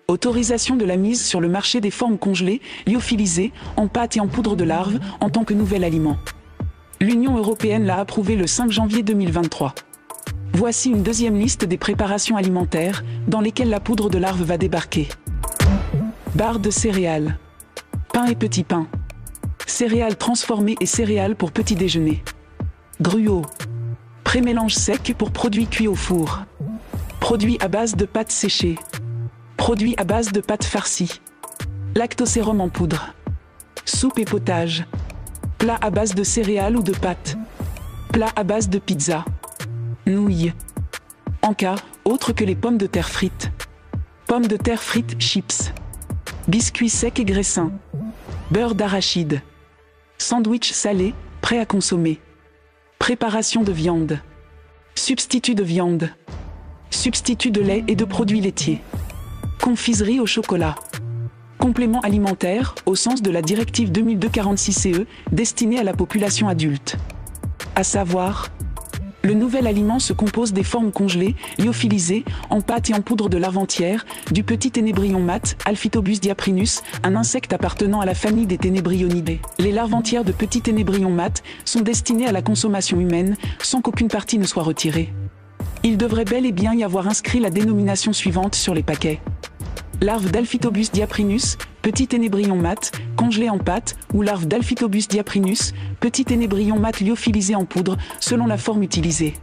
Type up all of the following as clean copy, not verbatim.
Autorisation de la mise sur le marché des formes congelées, lyophilisées, en pâte et en poudre de larve, en tant que nouvel aliment. L'Union européenne l'a approuvé le 5 janvier 2023. Voici une deuxième liste des préparations alimentaires, dans lesquelles la poudre de larve va débarquer. Barres de céréales. Pain et petits pains. Céréales transformées et céréales pour petit déjeuner. Gruau. Pré-mélange sec pour produits cuits au four. Produits à base de pâtes séchées. Produits à base de pâtes farcies. Lactosérum en poudre. Soupe et potage. Plats à base de céréales ou de pâtes. Plats à base de pizza. Nouilles. Encas, autres que les pommes de terre frites. Pommes de terre frites chips. Biscuits secs et graissins. Beurre d'arachide. Sandwich salé, prêt à consommer. Préparation de viande. Substitut de viande. Substitut de lait et de produits laitiers. Confiserie au chocolat. Complément alimentaire, au sens de la directive 2002/46/CE, destiné à la population adulte. À savoir, le nouvel aliment se compose des formes congelées, lyophilisées, en pâte et en poudre de larve entière, du petit ténébrion mat, Alphytobus diaprinus, un insecte appartenant à la famille des ténébrionidae. Les larves entières de petits ténébrions mat sont destinées à la consommation humaine, sans qu'aucune partie ne soit retirée. Il devrait bel et bien y avoir inscrit la dénomination suivante sur les paquets. Larve d'Alphytobus diaprinus, petit ténébrion mat, congelé en pâte, ou larve d'Alphytobus diaprinus, petit ténébrion mat lyophilisé en poudre, selon la forme utilisée.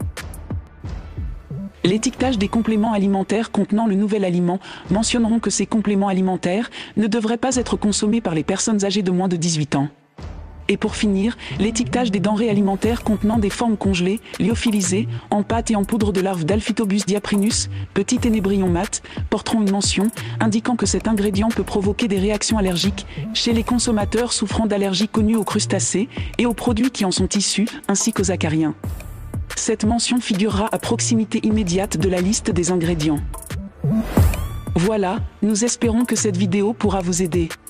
L'étiquetage des compléments alimentaires contenant le nouvel aliment mentionneront que ces compléments alimentaires ne devraient pas être consommés par les personnes âgées de moins de 18 ans. Et pour finir, l'étiquetage des denrées alimentaires contenant des formes congelées, lyophilisées, en pâte et en poudre de larve d'Alphytobus diaprinus, petit ténébrion mat, porteront une mention indiquant que cet ingrédient peut provoquer des réactions allergiques chez les consommateurs souffrant d'allergies connues aux crustacés et aux produits qui en sont issus, ainsi qu'aux acariens. Cette mention figurera à proximité immédiate de la liste des ingrédients. Voilà, nous espérons que cette vidéo pourra vous aider.